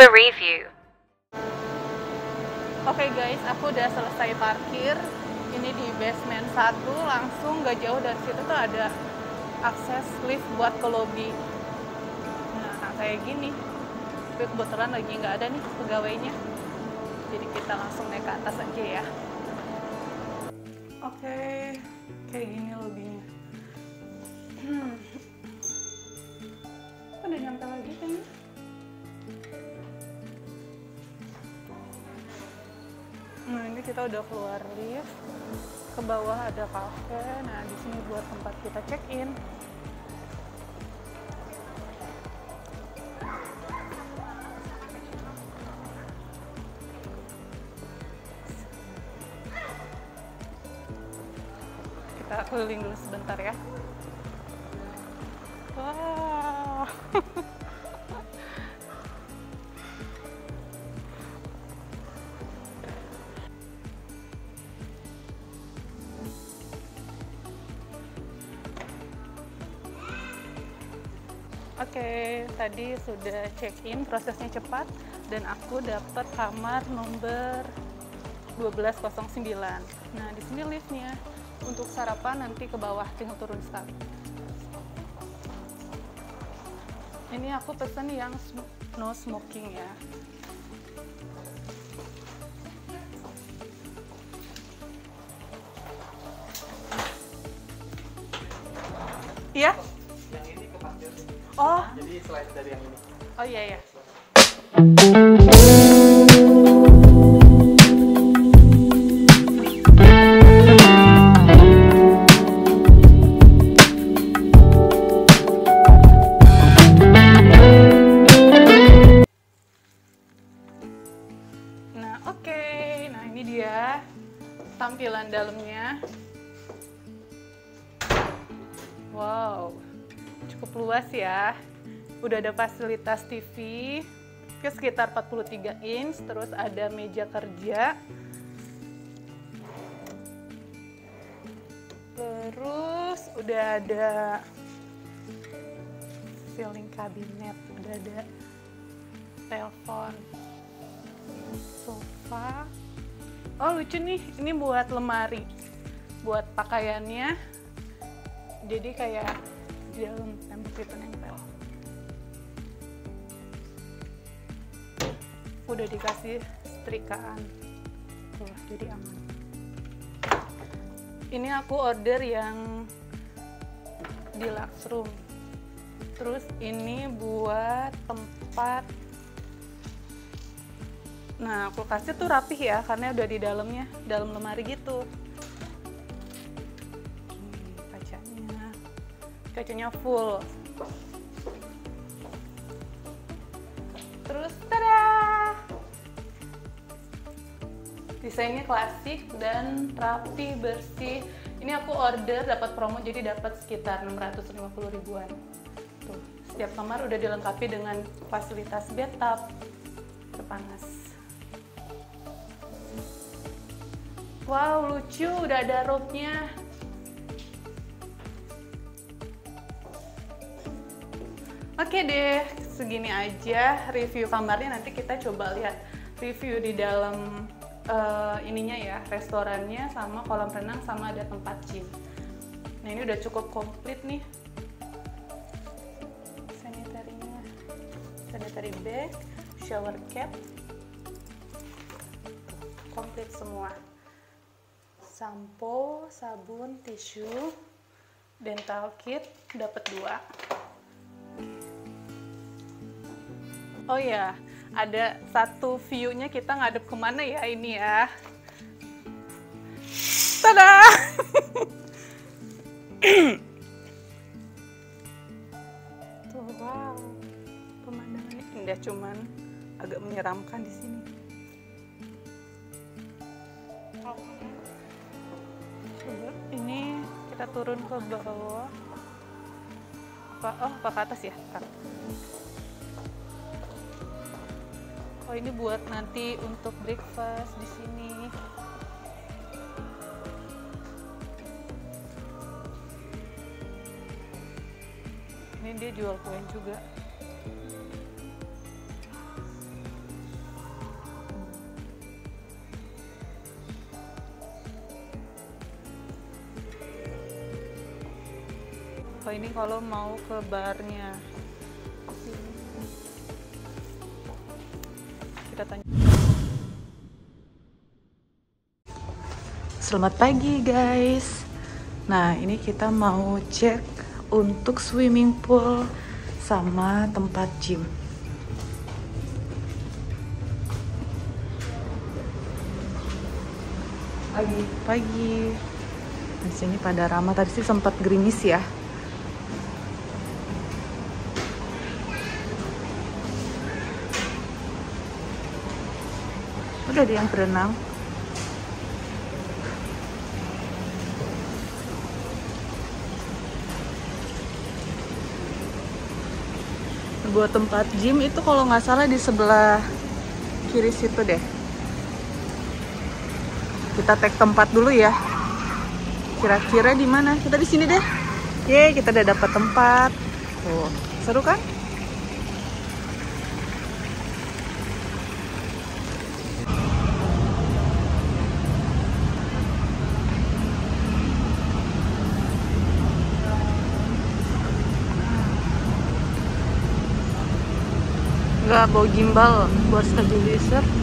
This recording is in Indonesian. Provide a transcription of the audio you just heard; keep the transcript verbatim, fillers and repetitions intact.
the review. Oke okay guys, aku udah selesai parkir. Ini di basement satu, langsung gak jauh dari situ tuh ada akses lift buat ke lobby. Nah, kayak gini. Tapi kebetulan lagi nggak ada nih pegawainya. Jadi kita langsung naik ke atas aja ya. Oke, okay, kayak gini lobbynya. Hmm. Udah nyampe lagi kayaknya. Nah, ini kita udah keluar lift. Ke bawah ada cafe. Nah, di sini buat tempat kita check-in. Kita keliling dulu sebentar ya. Wow. Oke, okay, tadi sudah check-in, prosesnya cepat, dan aku dapat kamar nomor dua belas nol sembilan. Nah, di sini liftnya. Untuk sarapan nanti ke bawah, tinggal turun sekali. Ini aku pesen yang no smoking ya. Iya? Yang ini kepastian. Oh. Jadi selain dari yang ini. Oh iya ya. Nah, oke. Okay. Nah, ini dia tampilan dalamnya. Wow, cukup luas ya. Udah ada fasilitas T V ke sekitar empat puluh tiga inch, terus ada meja kerja. Terus udah ada ceiling cabinet, udah ada telepon, sofa. Oh, lucu nih, ini buat lemari, buat pakaiannya. Jadi kayak di dalam tembok itu nempel. Udah dikasih setrikaan, tuh jadi aman. Ini aku order yang deluxe room. Terus ini buat tempat. Nah, kulkasnya tuh rapih ya, karena udah di dalamnya, dalam lemari gitu. Kacanya full. Terus tada! Desainnya klasik dan rapi, bersih. Ini aku order dapat promo, jadi dapat sekitar enam ratus lima puluh ribuan. Tuh, setiap kamar udah dilengkapi dengan fasilitas bathtub, panas. Wow, lucu, udah ada robe-nya. Oke deh, segini aja review kamarnya. Nanti kita coba lihat review di dalam uh, ininya ya, restorannya, sama kolam renang, sama ada tempat gym. Nah, ini udah cukup komplit nih. Sanitary-nya, sanitary bag, shower cap, komplit semua. Sampo, sabun, tisu, dental kit, dapat dua. Oh ya, ada satu view-nya, kita ngadep kemana ya ini ya. Tada! Tuh, wow. Pemandangannya indah, cuman agak menyeramkan di sini. Coba ini kita turun ke bawah. Apa, oh, apa ke atas ya? Bentar. Oh, ini buat nanti untuk breakfast di sini. Ini dia jual kue juga. Oh, ini kalau mau ke barnya. Kita tanya. Selamat pagi guys. Nah, ini kita mau cek untuk swimming pool sama tempat gym. Pagi. Pagi. Di sini pada ramah, tadi sih sempat gerimis ya. Udah ada yang berenang. Buat tempat gym itu kalau nggak salah di sebelah kiri situ deh. Kita tag tempat dulu ya. Kira-kira di mana? Kita di sini deh. Yeay, kita udah dapat tempat. Tuh, seru kan? Nggak bawa gimbal buat stabilizer.